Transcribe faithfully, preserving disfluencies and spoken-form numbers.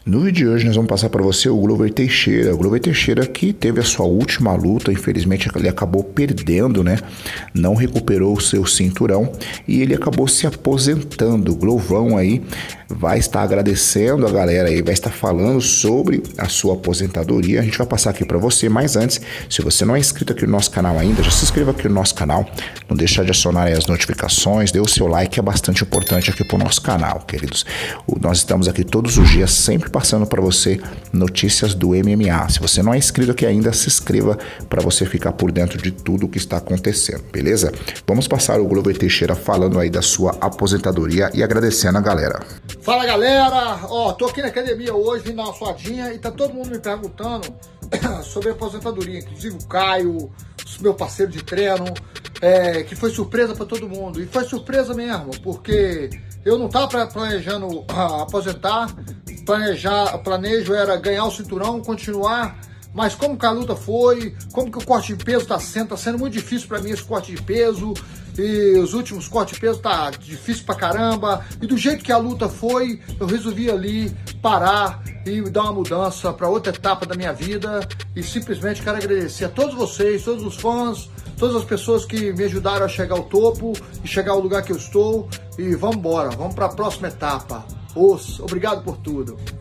No vídeo de hoje nós vamos passar para você o Glover Teixeira. O Glover Teixeira que teve a sua última luta, infelizmente ele acabou perdendo, né? Não recuperou o seu cinturão e ele acabou se aposentando. O Glovão aí vai estar agradecendo a galera aí, vai estar falando sobre a sua aposentadoria. A gente vai passar aqui para você, mas antes, se você não é inscrito aqui no nosso canal ainda, já se inscreva aqui no nosso canal. Não deixar de acionar aí as notificações, dê o seu like, é bastante importante aqui para o nosso canal, queridos. O, nós estamos aqui todos os dias, sempre passando para você notícias do M M A. Se você não é inscrito aqui ainda, se inscreva para você ficar por dentro de tudo o que está acontecendo, beleza? Vamos passar o Glover Teixeira falando aí da sua aposentadoria e agradecendo a galera. Fala galera, ó, tô aqui na academia hoje, vim dar uma suadinha e tá todo mundo me perguntando sobre a aposentadoria, inclusive o Caio, meu parceiro de treino, é, que foi surpresa para todo mundo, e foi surpresa mesmo, porque eu não tava planejando ah, aposentar, planejar, planejo era ganhar o cinturão, continuar, mas como que a luta foi, como que o corte de peso tá sendo, tá sendo muito difícil para mim esse corte de peso, e os últimos cortes de peso tá difícil pra caramba, e do jeito que a luta foi, eu resolvi ali parar e dar uma mudança para outra etapa da minha vida, e simplesmente quero agradecer a todos vocês, todos os fãs, todas as pessoas que me ajudaram a chegar ao topo e chegar ao lugar que eu estou, e vamos embora, vamos para a próxima etapa. Os, obrigado por tudo.